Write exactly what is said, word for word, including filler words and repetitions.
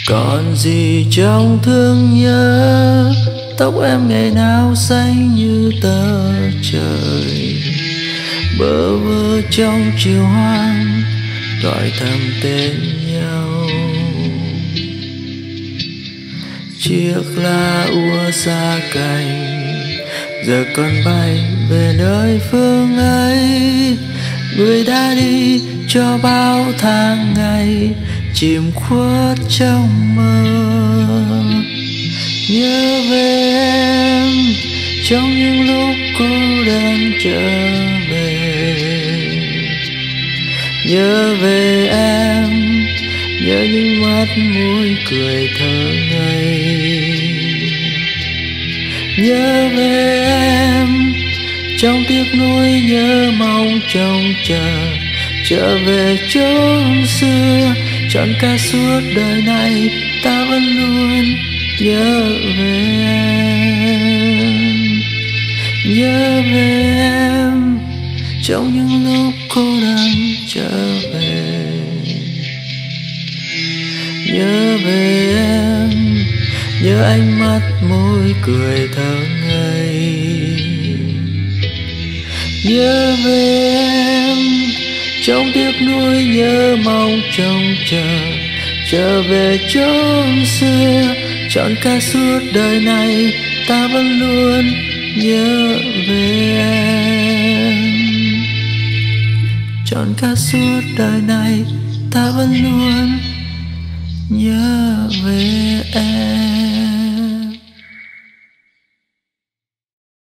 Còn gì trong thương nhớ, tóc em ngày nào xanh như tờ trời, bơ vơ trong chiều hoang gọi thầm tên nhau. Chiếc lá úa xa cành giờ còn bay về nơi phương ấy, người đã đi cho bao tháng ngày chìm khuất trong mơ. Nhớ về em trong những lúc cô đơn trở về, nhớ về em, nhớ những mắt môi cười thơ ngây. Nhớ về em trong tiếc nuối, nhớ mong trông chờ trở về chốn xưa, trọn cả suốt đời này ta vẫn luôn nhớ về em. Nhớ về em trong những lúc cô đơn trở về, nhớ về em, nhớ ánh mắt môi cười thơ ngây. Nhớ về em trong tiếc nuối, nhớ mong trông chờ trở về chốn xưa, trọn cả suốt đời này ta vẫn luôn nhớ về em. Trọn cả suốt đời này ta vẫn luôn nhớ về em.